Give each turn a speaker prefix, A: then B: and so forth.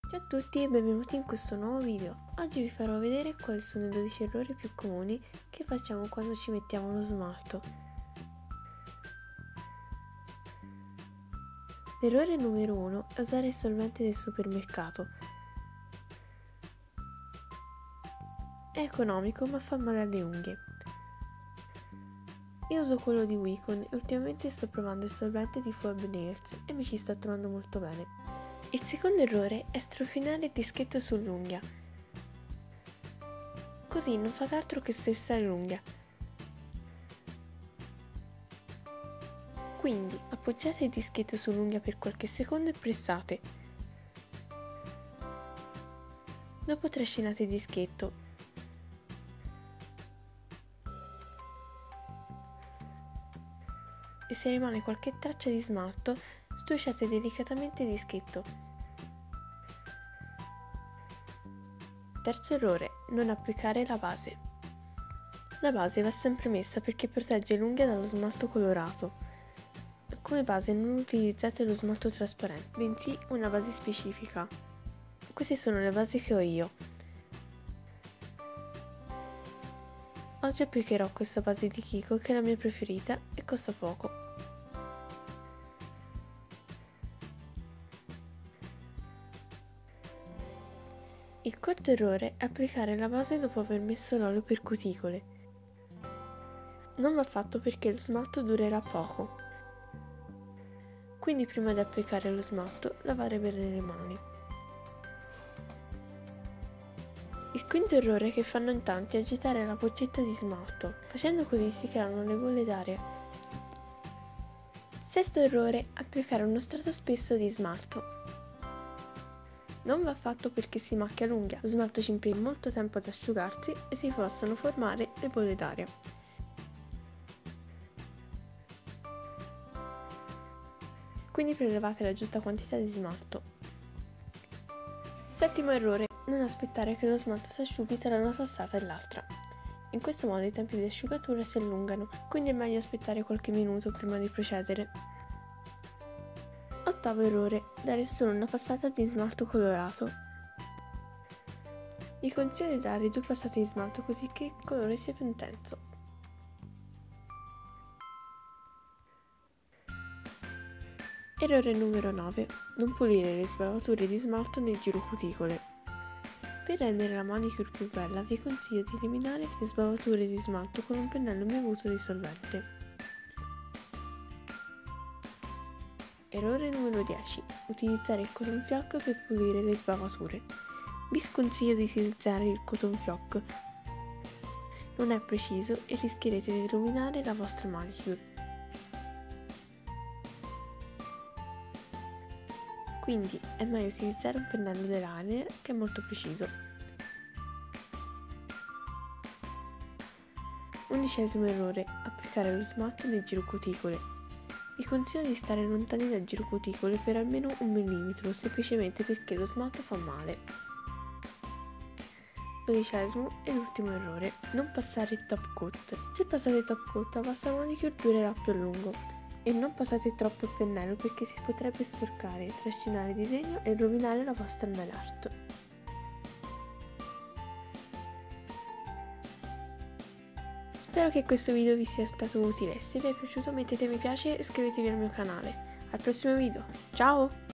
A: Ciao a tutti e benvenuti in questo nuovo video. Oggi vi farò vedere quali sono i 12 errori più comuni che facciamo quando ci mettiamo lo smalto. L'errore numero 1 è usare il solvente del supermercato. È economico ma fa male alle unghie. Io uso quello di Wicon e ultimamente sto provando il solvente di Fob Nails e mi ci sto trovando molto bene. Il secondo errore è strofinare il dischetto sull'unghia. Così non fate altro che stressare l'unghia. Quindi appoggiate il dischetto sull'unghia per qualche secondo e pressate. Dopo trascinate il dischetto. E se rimane qualche traccia di smalto, schiacciate delicatamente il dischetto. Terzo errore, non applicare la base. La base va sempre messa perché protegge l'unghia dallo smalto colorato. Come base non utilizzate lo smalto trasparente, bensì una base specifica. Queste sono le basi che ho io. Oggi applicherò questa base di Kiko che è la mia preferita e costa poco. Il quarto errore è applicare la base dopo aver messo l'olio per cuticole. Non va fatto perché lo smalto durerà poco. Quindi prima di applicare lo smalto, lavare bene le mani. Il quinto errore che fanno in tanti è agitare la boccetta di smalto. Facendo così si creano le bolle d'aria. Sesto errore, applicare uno strato spesso di smalto. Non va fatto perché si macchia l'unghia, lo smalto ci impiega molto tempo ad asciugarsi e si possono formare le bolle d'aria. Quindi prelevate la giusta quantità di smalto. Settimo errore, non aspettare che lo smalto si asciughi tra una passata e l'altra. In questo modo i tempi di asciugatura si allungano, quindi è meglio aspettare qualche minuto prima di procedere. Ottavo errore, dare solo una passata di smalto colorato. Vi consiglio di dare 2 passate di smalto così che il colore sia più intenso. Errore numero 9, non pulire le sbavature di smalto nel giro cuticole. Per rendere la manicure più bella vi consiglio di eliminare le sbavature di smalto con un pennello bevuto di solvente. Errore numero 10. Utilizzare il cotton fioc per pulire le sbavature. Vi sconsiglio di utilizzare il cotton fioc. Non è preciso e rischierete di rovinare la vostra manicure. Quindi è meglio utilizzare un pennello dell'Ainer che è molto preciso. 11° errore. Applicare lo smalto nel giro cuticole. Vi consiglio di stare lontani dal giro cuticole per almeno 1 mm, semplicemente perché lo smalto fa male. 12° e l'ultimo errore, non passare il top coat. Se passate il top coat la vostra manicure durerà più a lungo. E non passate troppo il pennello perché si potrebbe sporcare, trascinare il disegno e rovinare la vostra nail art. Spero che questo video vi sia stato utile, se vi è piaciuto mettete mi piace e iscrivetevi al mio canale. Al prossimo video, ciao!